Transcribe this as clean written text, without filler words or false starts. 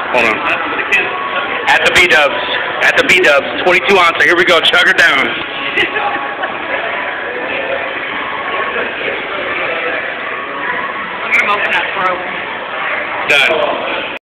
Hold on. At the B-dubs. At the B-dubs. 22 ounce. Here we go. Chugger down. I'm going to open that throat. Done.